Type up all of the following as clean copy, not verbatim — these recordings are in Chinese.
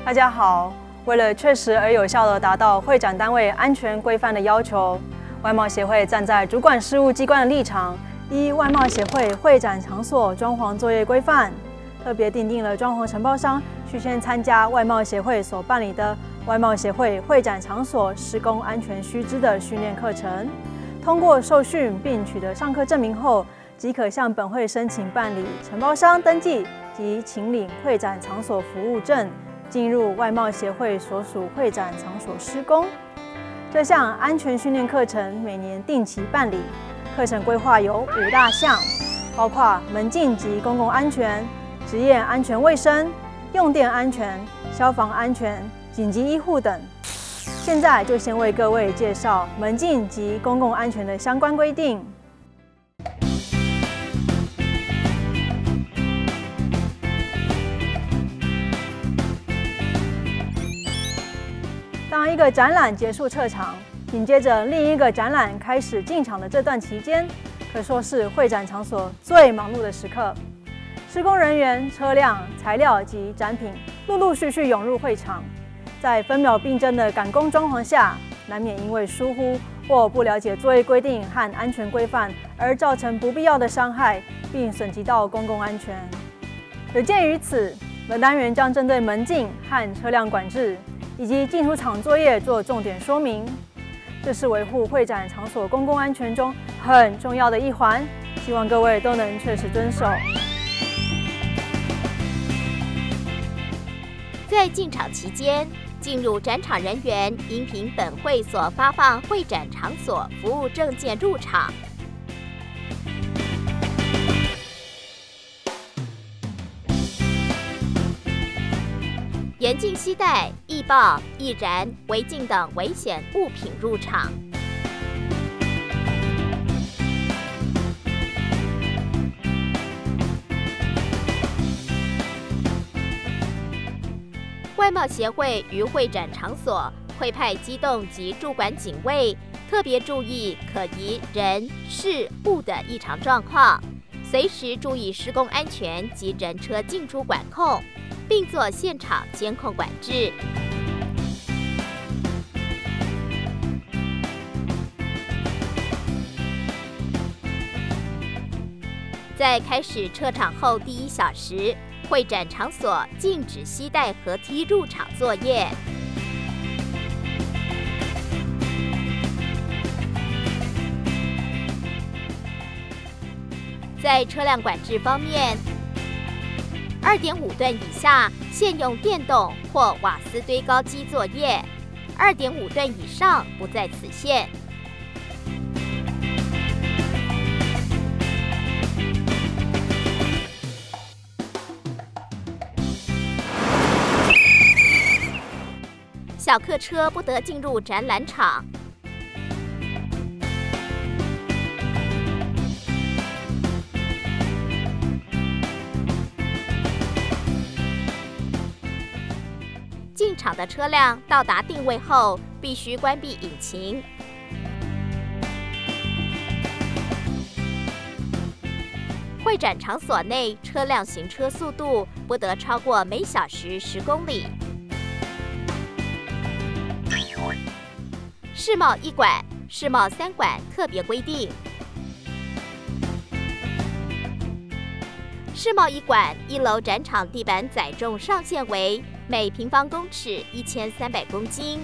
大家好，为了确实而有效地达到会展单位安全规范的要求，外贸协会站在主管事务机关的立场，依外贸协会会展场所装潢作业规范，特别订定了装潢承包商需先参加外贸协会所办理的外贸协会会展场所施工安全须知的训练课程，通过受训并取得上课证明后，即可向本会申请办理承包商登记及请领会展场所服务证，进入外贸协会所属会展场所施工。这项安全训练课程每年定期办理，课程规划有5大项，包括门禁及公共安全、职业安全卫生、用电安全、消防安全、紧急医护等。现在就先为各位介绍门禁及公共安全的相关规定。当一个展览结束撤场，紧接着另一个展览开始进场的这段期间，可说是会展场所最忙碌的时刻。施工人员、车辆、材料及展品陆陆续续涌入会场，在分秒必争的赶工装潢下，难免因为疏忽或不了解作业规定和安全规范而造成不必要的伤害，并损及到公共安全。有鉴于此，本单元将针对门禁和车辆管制以及进出场作业做重点说明，这是维护会展场所公共安全中很重要的一环，希望各位都能确实遵守。 在进场期间，进入展场人员应凭本会所发放会展场所服务证件入场。严禁携带易爆、易燃、违禁等危险物品入场。外贸协会于会展场所会派机动及驻馆警卫，特别注意可疑人、事、物的异常状况，随时注意施工安全及人车进出管控，并做现场监控管制。在开始撤场后第1小时，会展场所禁止携带合梯入场作业。在车辆管制方面，2.5吨以下限用电动或瓦斯堆高机作业，2.5吨以上不在此限。小客车不得进入展览场。进场的车辆到达定位后，必须关闭引擎。会展场所内车辆行车速度不得超过每小时10公里。世贸1馆、世贸3馆特别规定：世贸1馆1楼展场地板载重上限为每平方公尺1300公斤；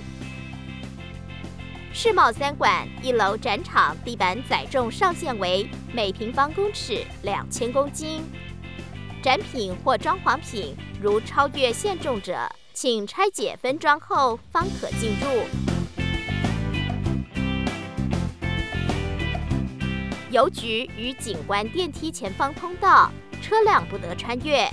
世贸3馆1楼展场地板载重上限为每平方公尺2000公斤。展品或装潢品如超越限重者，请拆解分装后方可进入。邮局与景观电梯前方通道，车辆不得穿越。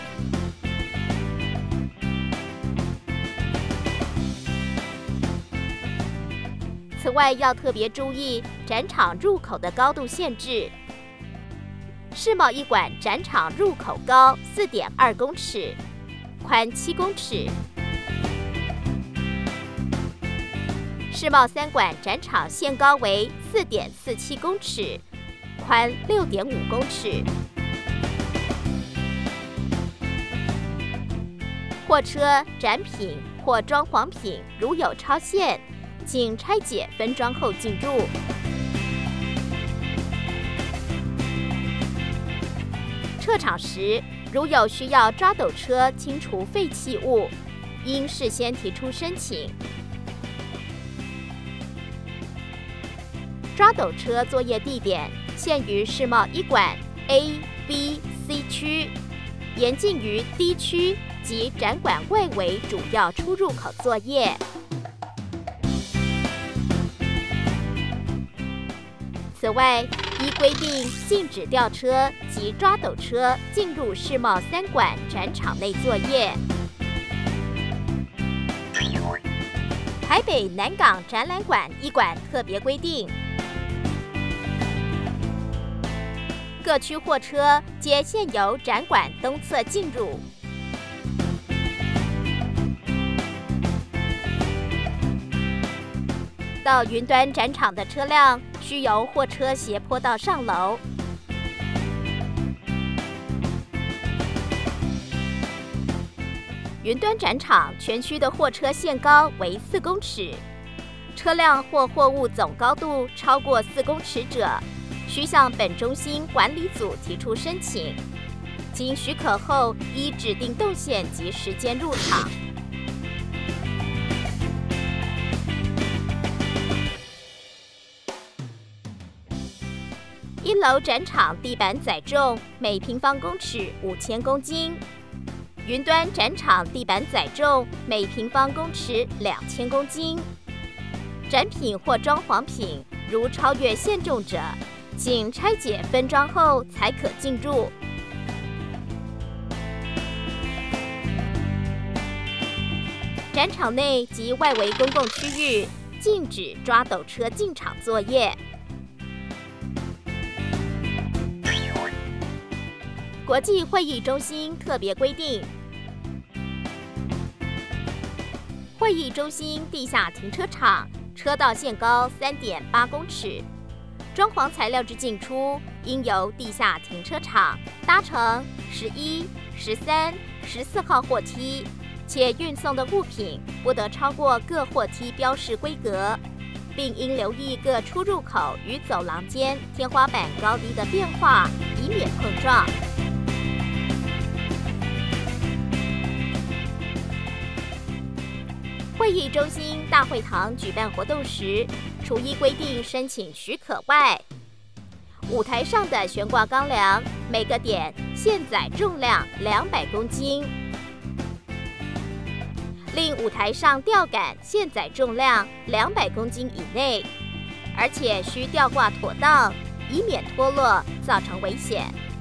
此外，要特别注意展场入口的高度限制。世贸1馆展场入口高4.2公尺，宽7公尺。世贸3馆展场限高为4.47公尺，宽6.5公尺。 货车、展品或装潢品如有超限，请拆解分装后进入。撤场时，如有需要抓斗车清除废弃物，应事先提出申请。抓斗车作业地点限于世贸一馆 A、B、C 区，严禁于 D 区及展馆外围主要出入口作业。此外，依规定禁止吊车及抓斗车进入世贸3馆展场内作业。台北南港展览馆1馆特别规定，各区货车皆现由展馆东侧进入。到云端展场的车辆需由货车斜坡道上楼。云端展场全区的货车限高为4公尺，车辆或货物总高度超过4公尺者，需向本中心管理组提出申请，经许可后依指定动线及时间入场。1楼展场地板载重每平方公尺5000公斤，云端展场地板载重每平方公尺2000公斤。展品或装潢品如超越限重者，请拆解分装后才可进入。展场内及外围公共区域禁止抓斗车进场作业。国际会议中心特别规定，会议中心地下停车场车道限高3.8公尺，装潢材料之进出应由地下停车场搭乘11、13、14号货梯，且运送的物品不得超过各货梯标示规格，并应留意各出入口与走廊间天花板高低的变化，以免碰撞。会议中心大会堂举办活动时，除依规定申请许可外，舞台上的悬挂钢梁每个点限载重量200公斤，另舞台上吊杆限载重量200公斤以内，而且需吊挂妥当，以免脱落造成危险。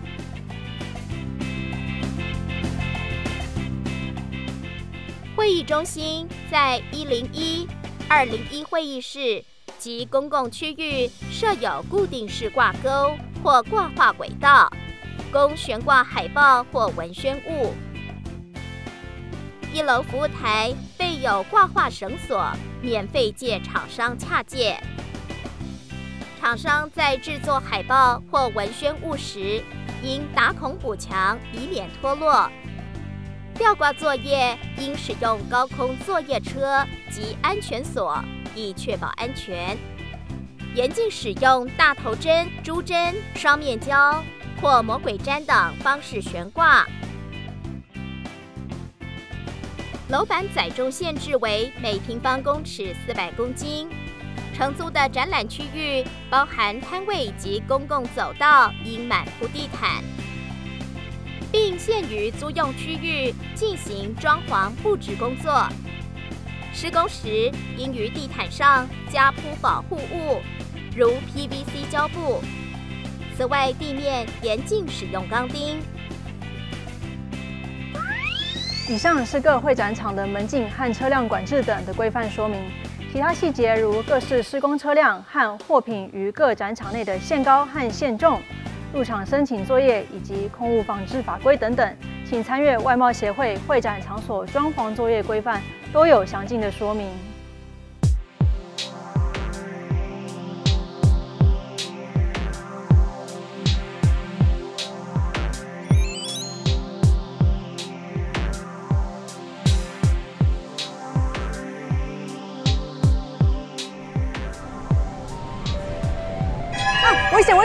会议中心在101、201会议室及公共区域设有固定式挂钩或挂画轨道，供悬挂海报或文宣物。1楼服务台备有挂画绳索，免费借厂商洽借。厂商在制作海报或文宣物时，应打孔补强，以免脱落。吊挂作业应使用高空作业车及安全锁，以确保安全。严禁使用大头针、珠针、双面胶或魔鬼毡等方式悬挂。楼板载重限制为每平方公尺400公斤。承租的展览区域，包含摊位及公共走道，应满铺地毯，并限于租用区域进行装潢布置工作。施工时应于地毯上加铺保护物，如 PVC 胶布。此外，地面严禁使用钢钉。 以上是各会展场的门禁和车辆管制等的规范说明。其他细节如各式施工车辆和货品于各展场内的限高和限重、入场申请作业以及空污防治法规等等，请参阅外贸协会会展场所装潢作业规范，都有详尽的说明。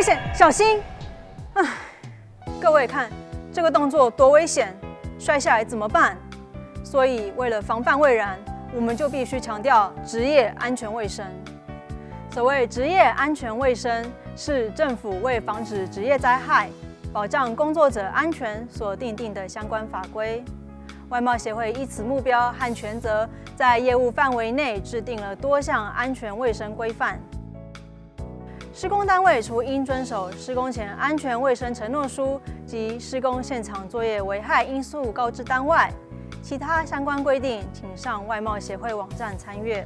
危险，小心！唉，各位看这个动作多危险，摔下来怎么办？所以为了防范未然，我们就必须强调职业安全卫生。所谓职业安全卫生，是政府为防止职业灾害、保障工作者安全所订定的相关法规。外贸协会依此目标和权责，在业务范围内制定了多项安全卫生规范。施工单位除应遵守施工前安全卫生承诺书及施工现场作业危害因素告知单外，其他相关规定，请上外贸协会网站参阅。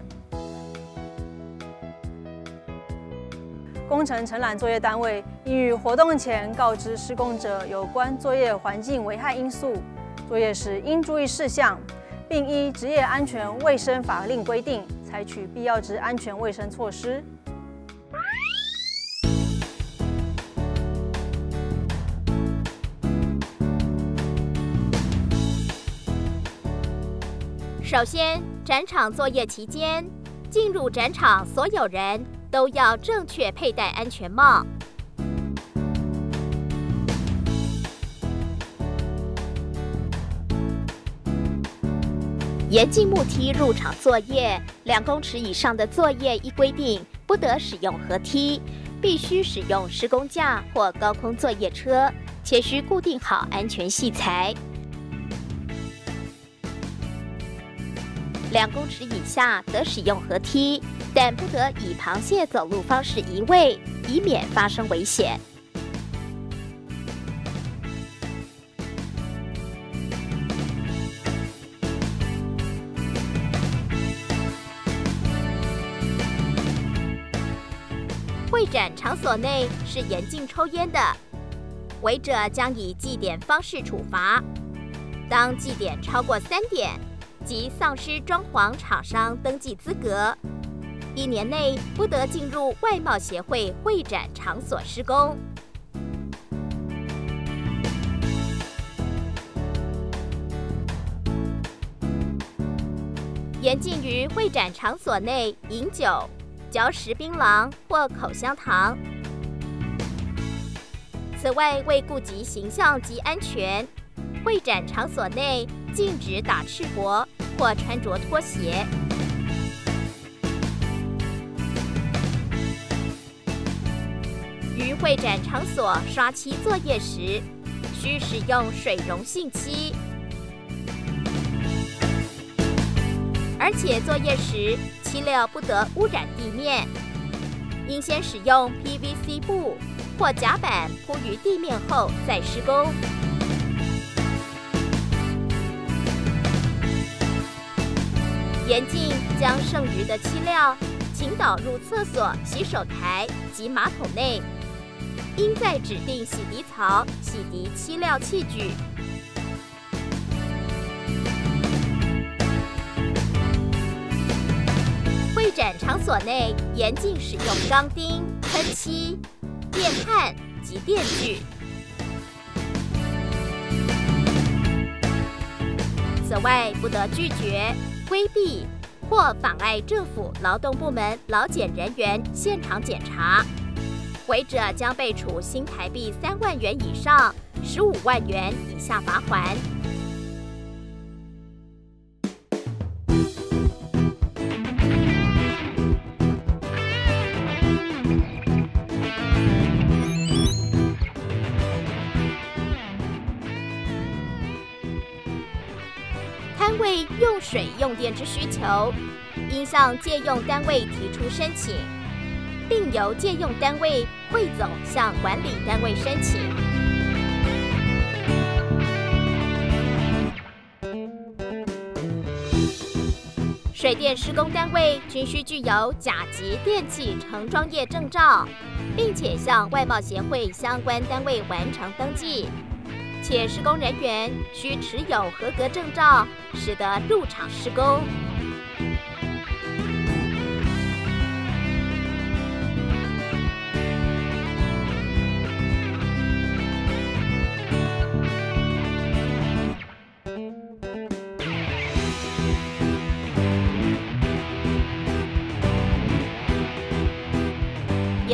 工程承揽作业单位应于活动前告知施工者有关作业环境危害因素、作业时应注意事项，并依职业安全卫生法令规定，采取必要之安全卫生措施。 首先，展场作业期间，进入展场所有人都要正确佩戴安全帽。严禁木梯入场作业，2公尺以上的作业依规定不得使用合梯，必须使用施工架或高空作业车，且需固定好安全系材。2公尺以下得使用合梯，但不得以螃蟹走路方式移位，以免发生危险。会展场所内是严禁抽烟的，违者将以记点方式处罚。当记点超过3点，即丧失装潢厂商登记资格，1年内不得进入外贸协会会展场所施工。严禁于会展场所内饮酒、嚼食槟榔或口香糖。此外，为顾及形象及安全，会展场所内禁止打赤膊或穿着拖鞋。于会展场所刷漆作业时，需使用水溶性漆，而且作业时漆料不得污染地面，应先使用 PVC 布或甲板铺于地面后再施工。严禁将剩余的漆料倾倒入厕所、洗手台及马桶内，应在指定洗涤槽洗涤漆料器具。会展场所内严禁使用钢钉、喷漆、电焊及电锯。此外，不得拒绝、规避或妨碍政府劳动部门劳检人员现场检查，违者将被处新台币3万元以上15万元以下罚锾。摊位用水用电之需求，应向借用单位提出申请，并由借用单位汇总向管理单位申请。水电施工单位均需具有甲级电器承装业证照，并且向外贸协会相关单位完成登记。且施工人员需持有合格证照，使得入场施工。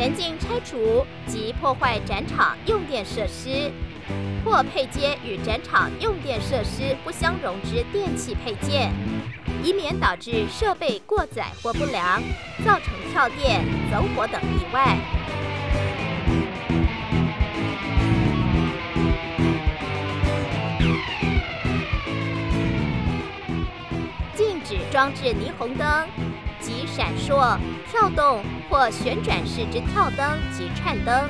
严禁拆除及破坏展场用电设施，或配接与展场用电设施不相容之电器配件，以免导致设备过载或不良，造成跳电、走火等意外。禁止装置霓虹灯及闪烁、跳动或旋转式之跳灯及串灯。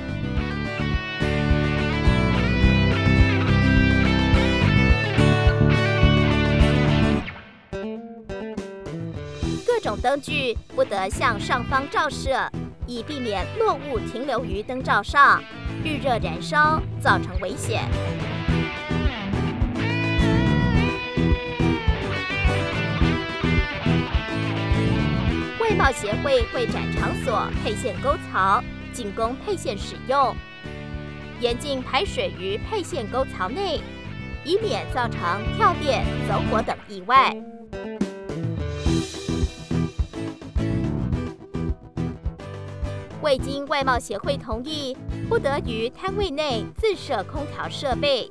各种灯具不得向上方照射，以避免落物停留于灯罩上，遇热燃烧，造成危险。外贸协会会展场所配线沟槽仅供配线使用，严禁排水于配线沟槽内，以免造成跳电、走火等意外。未经外贸协会同意，不得于摊位内自设空调设备。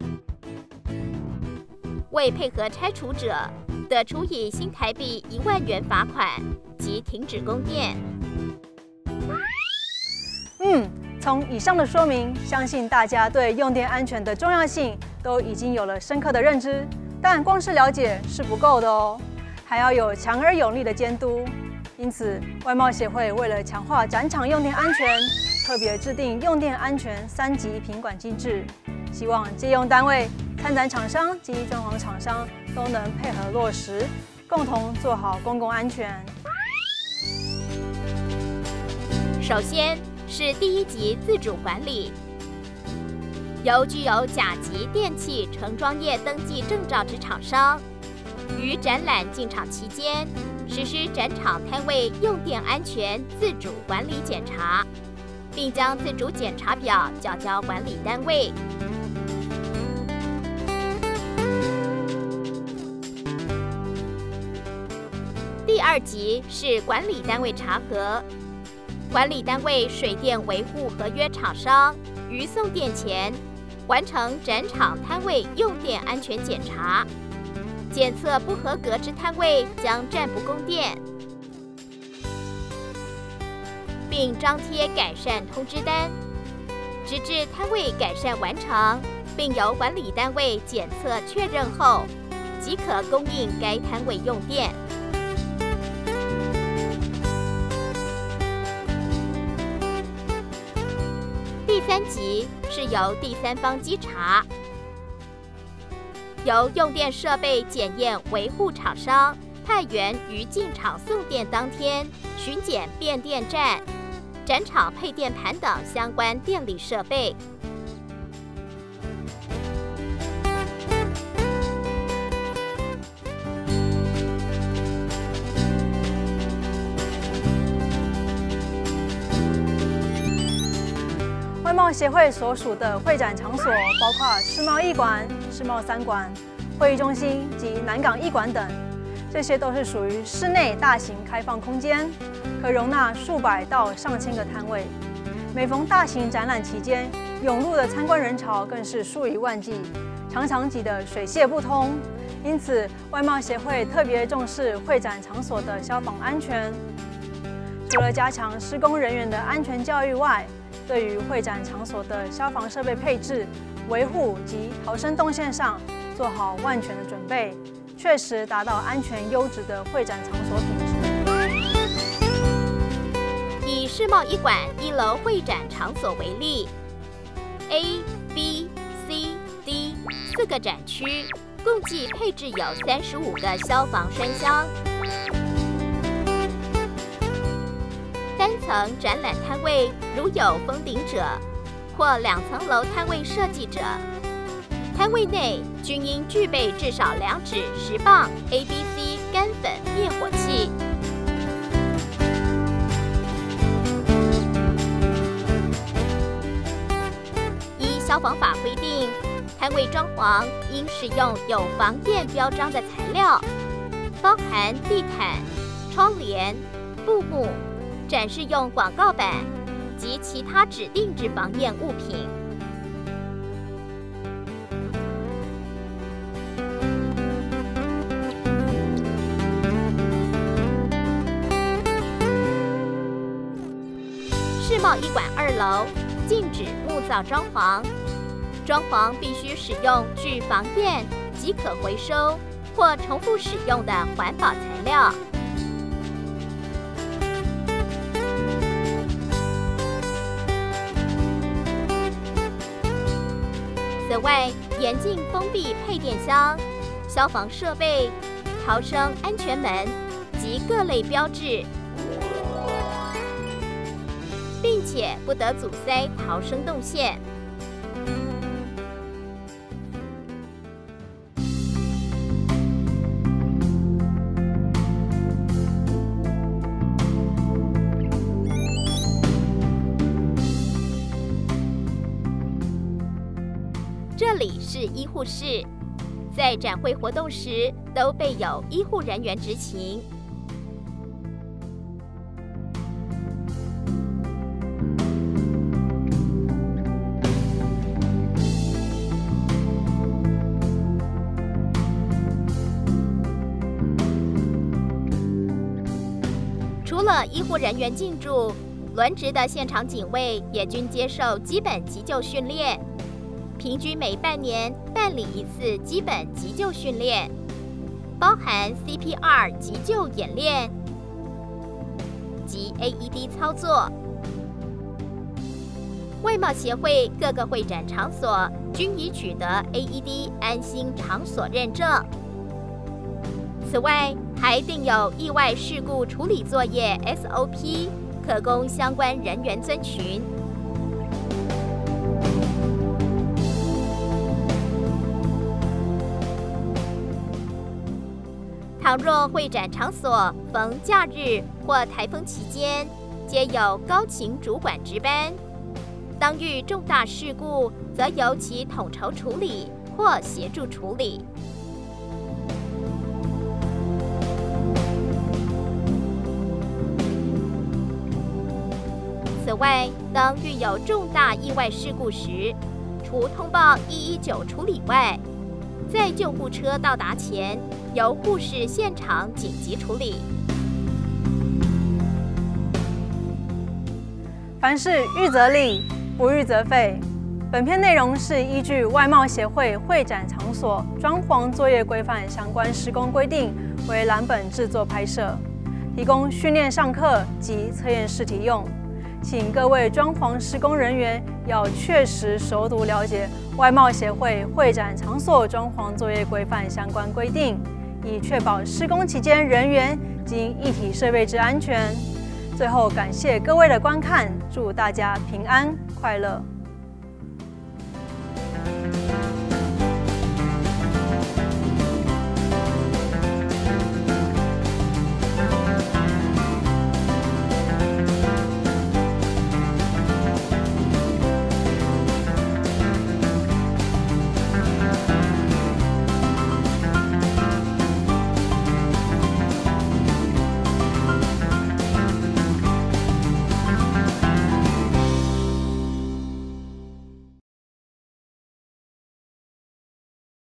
未配合拆除者，得处以新台币1万元罚款及停止供电。 从以上的说明，相信大家对用电安全的重要性都已经有了深刻的认知。但光是了解是不够的哦，还要有强而有力的监督。因此，外贸协会为了强化展场用电安全，特别制定用电安全3级品管机制，希望借用单位、参展厂商及装潢厂商都能配合落实，共同做好公共安全。 首先是第1级自主管理，由具有甲级电器承装业登记证照之厂商，于展览进场期间，实施展场摊位用电安全自主管理检查，并将自主检查表缴交管理单位。第2级是管理单位查核，管理单位水电维护合约厂商于送电前，完成展场摊位用电安全检查，检测不合格之摊位将暂不供电，并张贴改善通知单，直至摊位改善完成，并由管理单位检测确认后，即可供应该摊位用电。第3级是由第3方稽查，由用电设备检验维护厂商派员于进场送电当天巡检变电站、展场配电盘等相关电力设备。 外贸协会所属的会展场所包括世贸1馆、世贸3馆、会议中心及南港1馆等，这些都是属于室内大型开放空间，可容纳数百到上千个摊位。每逢大型展览期间，涌入的参观人潮更是数以万计，常常挤得水泄不通。因此，外贸协会特别重视会展场所的消防安全。除了加强施工人员的安全教育外，对于会展场所的消防设备配置、维护及逃生动线上做好万全的准备，确实达到安全优质的会展场所品质。 以世贸1馆1楼会展场所为例 ，A、B、C、D 4个展区，共计配置有35个消防栓箱。单层展览摊位如有封顶者，或2层楼摊位设计者，摊位内均应具备至少2指10磅 ABC 干粉灭火器。依消防法规定，摊位装潢应使用有防焰标章的材料，包含地毯、窗帘、布幕、 展示用广告板及其他指定之防焰物品。世贸一馆2楼禁止木造装潢，装潢必须使用具防焰及可回收或重复使用的环保材料。此外，严禁封闭配电箱、消防设备、逃生安全门及各类标志，并且不得阻塞逃生动线。这里是医护室，在展会活动时都备有医护人员执勤。除了医护人员进驻，轮值的现场警卫也均接受基本急救训练。平均每半年办理1次基本急救训练，包含 CPR 急救演练及 AED 操作。外贸协会各个会展场所均已取得 AED 安心场所认证。此外，还订有意外事故处理作业 SOP， 可供相关人员遵循。倘若会展场所逢假日或台风期间，皆由高勤主管值班，当遇重大事故，则由其统筹处理或协助处理。此外，当遇有重大意外事故时，除通报119处理外，在救护车到达前，由护士现场紧急处理。 凡事预则立，不预则废。本篇内容是依据外贸协会会展场所装潢作业规范相关施工规定为蓝本制作拍摄，提供训练上课及测验试题用。请各位装潢施工人员要确实熟读了解外贸协会会展场所装潢作业规范相关规定，以确保施工期间人员及一体设备之安全。最后，感谢各位的观看，祝大家平安快乐。